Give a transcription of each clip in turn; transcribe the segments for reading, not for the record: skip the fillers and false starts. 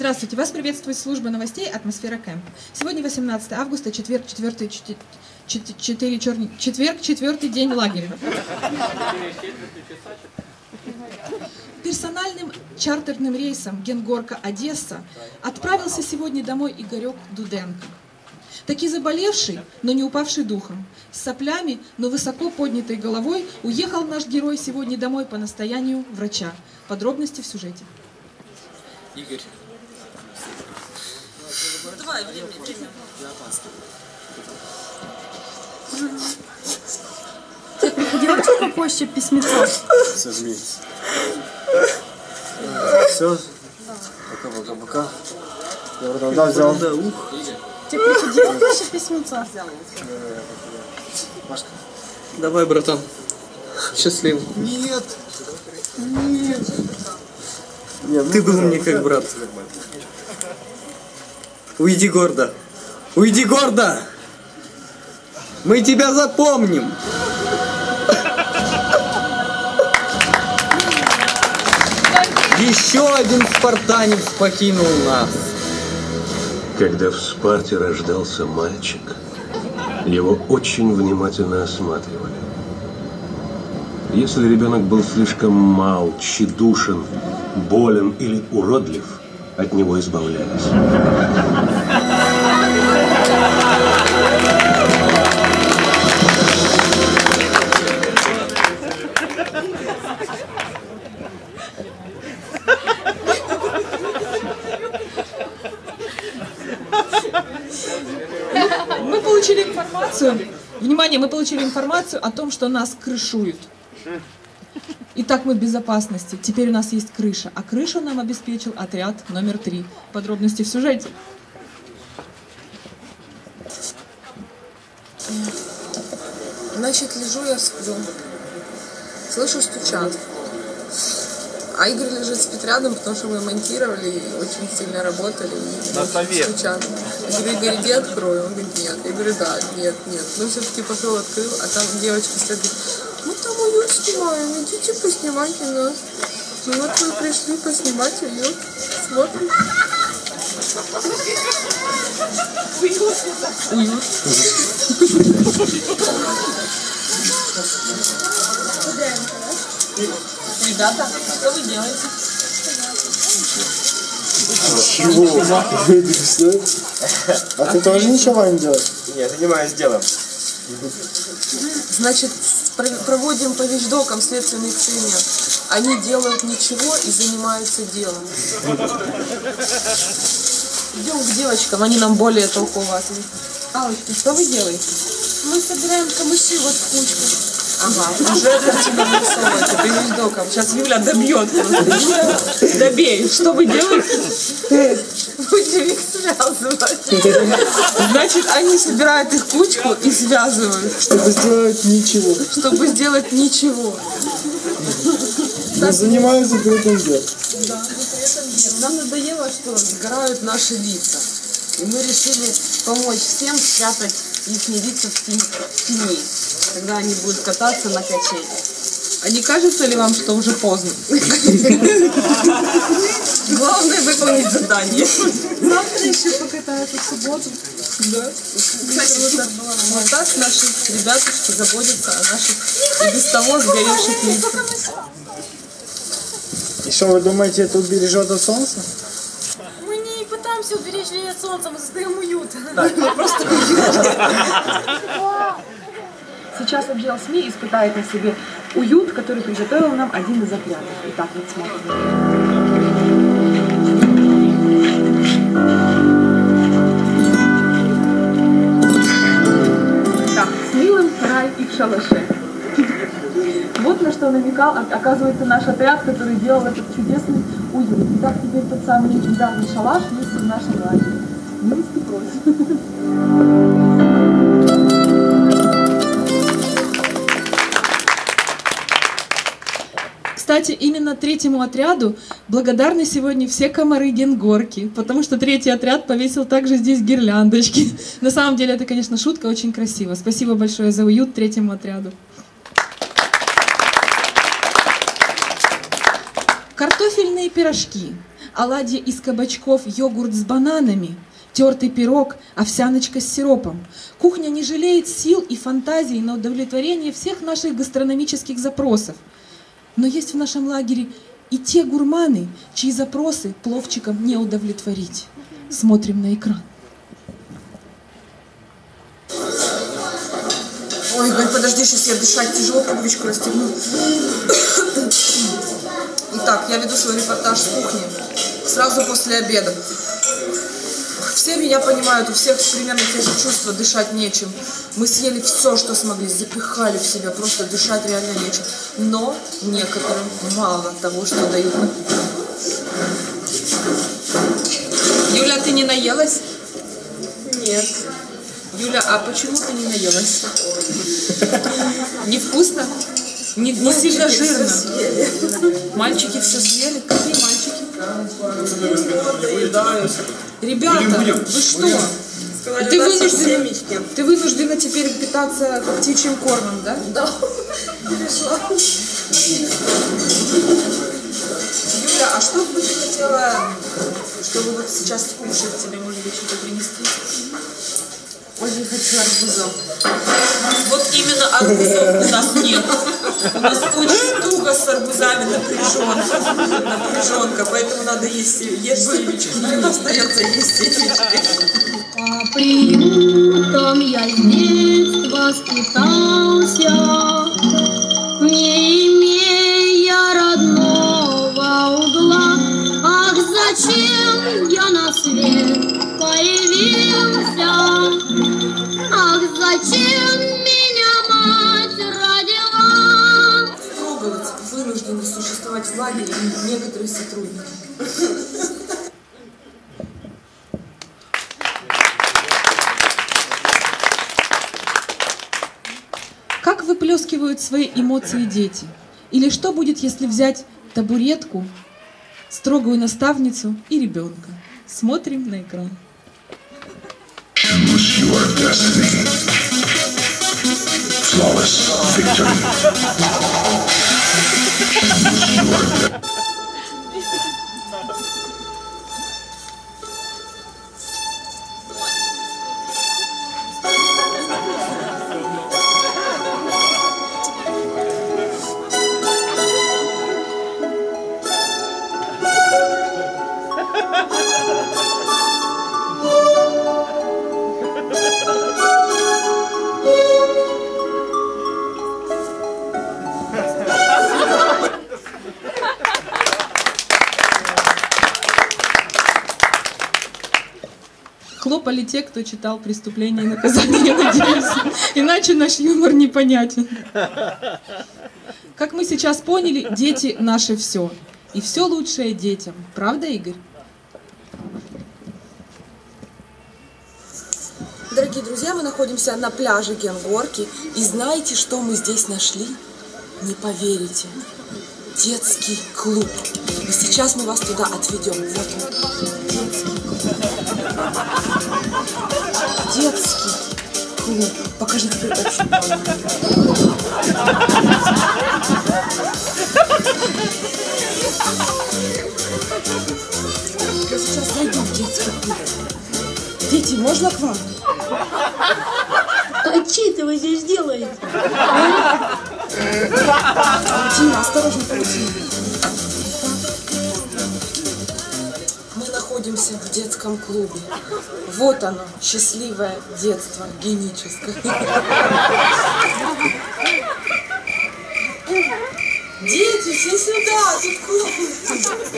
Здравствуйте, вас приветствует служба новостей «Атмосфера Кэмп». Сегодня 18 августа, четверг, четвертый день лагеря. Персональным чартерным рейсом Генгорка-Одесса отправился сегодня домой Игорек Дуденко. Таки заболевший, но не упавший духом, с соплями, но высоко поднятой головой уехал наш герой сегодня домой по настоянию врача. Подробности в сюжете. Игорь. Давай, время. Тебе приходило по почте письмецо? Сожми. Все? Пока. Да, взял. Тебе приходило почте письмецо? Машка. Давай, братан. Счастлив. Нет. Ты был мне как брат. Уйди гордо. Уйди гордо! Мы тебя запомним! Еще один спартанец покинул нас. Когда в Спарте рождался мальчик, его очень внимательно осматривали. Если ребенок был слишком мал, тщедушен, болен или уродлив, от него избавлялись. Мы получили информацию, внимание, мы получили информацию о том, что нас крышуют. Итак, мы в безопасности. Теперь у нас есть крыша. А крышу нам обеспечил отряд номер 3. Подробности в сюжете. Значит, лежу я, сплю. Слышу, стучат. А Игорь лежит, спит рядом, потому что мы монтировали и очень сильно работали. И стучат. Я говорю: Игорь, иди открой. Он говорит: нет. Я говорю: да, нет. Ну, все-таки пошел, открыл, а там девочка стоит, говорит: мы там уют снимаем, идите поснимайте нас. Ну вот мы пришли поснимать уют. Смотрим. Уют. Ребята, что вы делаете? Чего? А ты тоже ничего не делаешь? Я занимаюсь делом. Значит, проводим по вещдокам следственный эксперимент. Они делают ничего и занимаются делом. Идем к девочкам, они нам более толково ответят. Аллочка, что вы делаете? Мы собираем камыши вот в кучку. Ага, уже картина нарисовывается по вещдокам. Сейчас Юля добьет просто. Юля, добей. Что вы делаете? Будем их связывать. Значит, они собирают их в кучку и связывают. Чтобы сделать ничего. Чтобы сделать ничего. Мы занимаемся при этом делом. Да, но при этом нет. Нам надоело, что сгорают наши лица. И мы решили помочь всем спрятать их лица в тени, когда они будут кататься на качелях. А не кажется ли вам, что уже поздно? Главное выполнить задание. Завтра еще покатаются в субботу. Да. Кстати, вот так наши ребятушки заботятся о наших и без того сгоревших лицах. И что, вы думаете, это убережет от солнца? Мы не пытаемся уберечь людей от солнца, мы создаем уют. Сейчас отдел СМИ испытает на себе уют, который приготовил нам один из отрядов. Итак, вот смотрим. Так, с милым рай и в шалаше. Вот на что намекал, оказывается, наш отряд, который делал этот чудесный уют. Итак, теперь тот самый легендарный шалаш есть в нашем лагере. Милости просим. Кстати, именно третьему отряду благодарны сегодня все комары Генгорки, потому что третий отряд повесил также здесь гирляндочки. На самом деле это, конечно, шутка, очень красиво. Спасибо большое за уют третьему отряду. Картофельные пирожки. оладьи из кабачков, йогурт с бананами, тертый пирог, овсяночка с сиропом. Кухня не жалеет сил и фантазий на удовлетворение всех наших гастрономических запросов. Но есть в нашем лагере и те гурманы, чьи запросы пловчикам не удовлетворить. Смотрим на экран. Ой, Игорь, подожди, сейчас я дышать тяжело, пуговичку расстегну. Итак, я веду свой репортаж с кухни сразу после обеда. Все меня понимают, у всех примерно те же чувства, дышать нечем. Мы съели все, что смогли, запихали в себя, просто дышать реально нечем. Но некоторым мало того, что дают на кухне. Юля, ты не наелась? Нет. Юля, а почему ты не наелась? Невкусно? Не сильно жирно? Мальчики все съели? Какие мальчики? Ребята, вы что? Ты вынуждена теперь питаться птичьим кормом, да? Да. Юля, а что бы ты хотела, чтобы вот сейчас кушать? Тебе, может быть, что-то принести? Очень хочу арбузов. Вот именно арбузов у нас нет. У нас очень туго с арбузами напряженка, поэтому надо есть семечки. Остается есть семечки. По приютам я с детства скитался, не имея родного угла. Ах, зачем я на свет появился? Ах, зачем меня мать родила? Трогать вынуждены существовать в лагере некоторые сотрудники. Как выплескивают свои эмоции дети? Или что будет, если взять табуретку, строгую наставницу и ребенка? Смотрим на экран. Choose your destiny. Flawless victory. Choose your destiny. Хлопали те, кто читал «Преступление и наказание», надеюсь. Иначе наш юмор непонятен. Как мы сейчас поняли, дети — наше все. И все лучшее детям. Правда, Игорь? Дорогие друзья, мы находимся на пляже Генгорки. И знаете, что мы здесь нашли? Не поверите. Детский клуб. И сейчас мы вас туда отведем. Вот он. Детский клуб. Покажите передачу. Я сейчас зайду в детский клуб. Дети, можно к вам? А что вы здесь делаете? Паутина, осторожно, паутина. Мы находимся в детском клубе. Вот оно, счастливое детство, геническое. Дети, все сюда, тут клуб.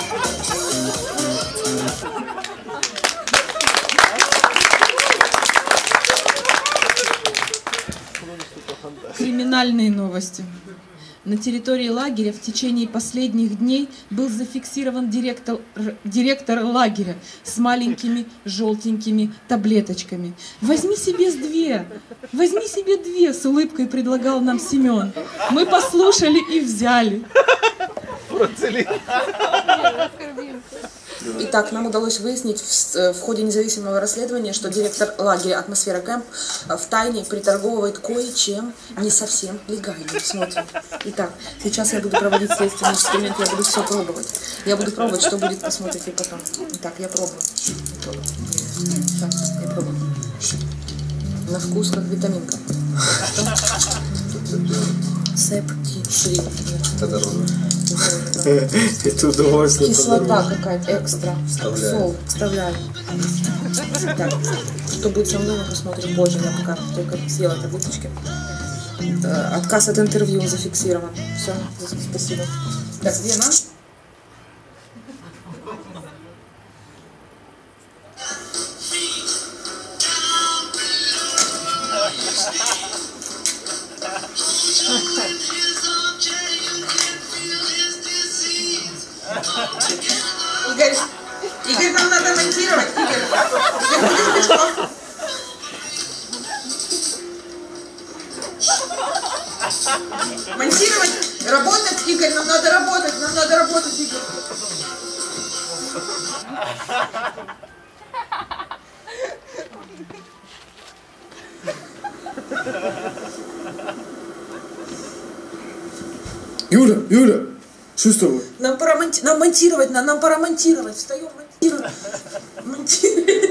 Криминальные новости. На территории лагеря в течение последних дней был зафиксирован директор лагеря с маленькими желтенькими таблеточками. «Возьми себе две», с улыбкой предлагал нам Семен. Мы послушали и взяли. Итак, нам удалось выяснить в ходе независимого расследования, что директор лагеря «Атмосфера Кэмп» втайне приторговывает кое-чем не совсем легальным. Смотрим. Итак, сейчас я буду проводить следственный эксперимент, я буду все пробовать. Я буду пробовать, что будет, посмотрите потом. Итак, я пробую. Так, я пробую. На вкус как витаминка. Септин. Это удовольствие. Кислота какая-то экстра. Сол. Вставляю. Так, кто будет со мной, мы посмотрим позже. Я пока только съела таблеточки. Отказ от интервью зафиксирован. Все, спасибо. Так, где она? Игорь, нам надо монтировать. Игорь, монтировать, работать, Игорь, нам надо работать, Игорь. Юля, что с тобой? Нам пора монтировать, нам пора монтировать. Встаем, монтировать.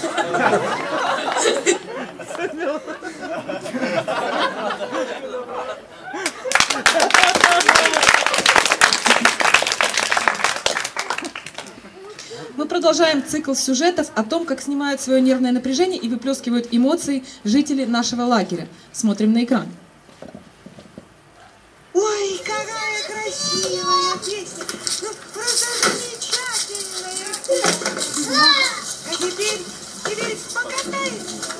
Мы продолжаем цикл сюжетов о том, как снимают свое нервное напряжение и выплескивают эмоции жители нашего лагеря. Смотрим на экран. Ой, какая красивая песня! Ну, просто замечательная песня! А теперь покатаемся!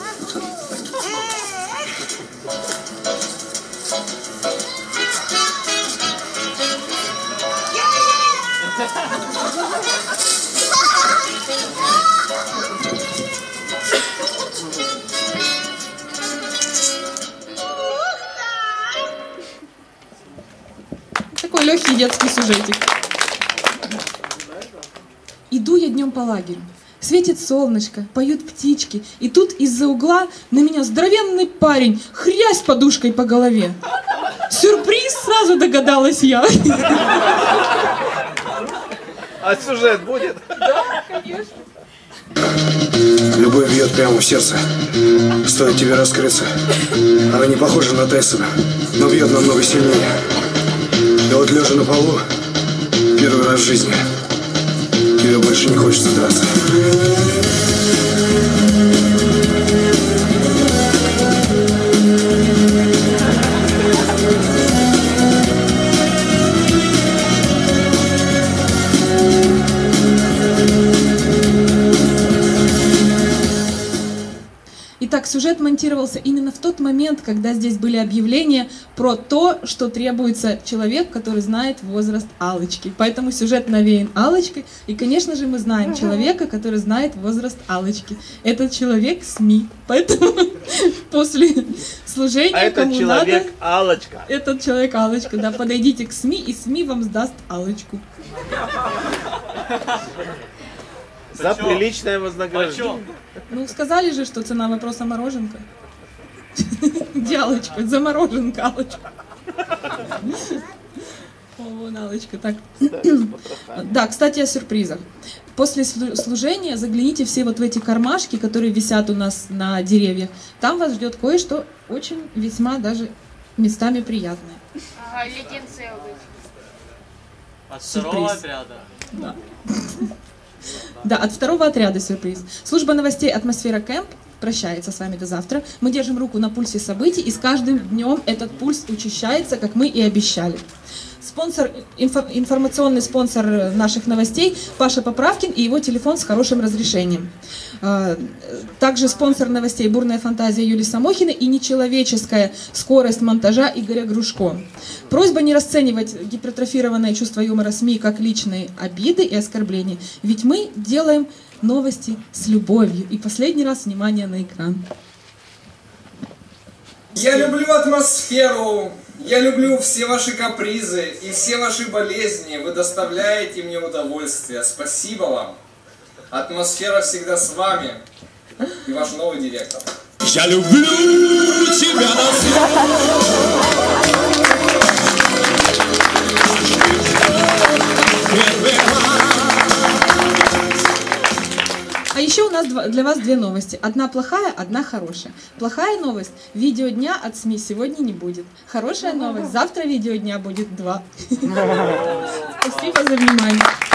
Такой легкий детский сюжетик. Иду я днем по лагерю. Светит солнышко, поют птички. И тут из-за угла на меня здоровенный парень, хрясь подушкой по голове. Сюрприз, сразу догадалась я. А сюжет будет? Да, конечно. Любовь бьет прямо в сердце. Стоит тебе раскрыться. Она не похожа на Тайсона, но бьет намного сильнее. И вот лежа на полу, первый раз в жизни, тебе больше не хочется драться. Итак, сюжет монтировался именно в тот момент, когда здесь были объявления про то, что требуется человек, который знает возраст Аллочки. Поэтому сюжет навеян Аллочкой. И, конечно же, мы знаем человека, который знает возраст Аллочки. Этот человек СМИ. Поэтому после служения кому надо... Этот человек Аллочка. Этот человек Аллочка, да. Подойдите к СМИ, и СМИ вам сдаст Аллочку. За приличное вознаграждение. Ну, сказали же, что цена вопроса мороженка. Где Аллочка? За мороженка, Аллочка. О, вон Аллочка, так. Да, кстати, о сюрпризах. После служения загляните все вот в эти кармашки, которые висят у нас на деревьях. Там вас ждет кое-что очень весьма даже местами приятное. Ага, леденцы. От второго отряда. Да. Да, от второго отряда сюрприз. Служба новостей «Атмосфера Кэмп» прощается с вами до завтра. Мы держим руку на пульсе событий, и с каждым днем этот пульс учащается, как мы и обещали. Информационный спонсор наших новостей Паша Поправкин и его телефон с хорошим разрешением. Также спонсор новостей «Бурная фантазия» Юлии Самохиной и нечеловеческая скорость монтажа Игоря Грушко. Просьба не расценивать гипертрофированное чувство юмора СМИ как личные обиды и оскорбления, ведь мы делаем новости с любовью. И последний раз внимание на экран. Я люблю атмосферу. Я люблю все ваши капризы и все ваши болезни. Вы доставляете мне удовольствие. Спасибо вам. Атмосфера всегда с вами. И ваш новый директор. Я люблю тебя на А еще у нас для вас две новости. Одна плохая, одна хорошая. Плохая новость. Видео дня от СМИ сегодня не будет. Хорошая новость. Завтра видео дня будет 2. Спасибо за внимание.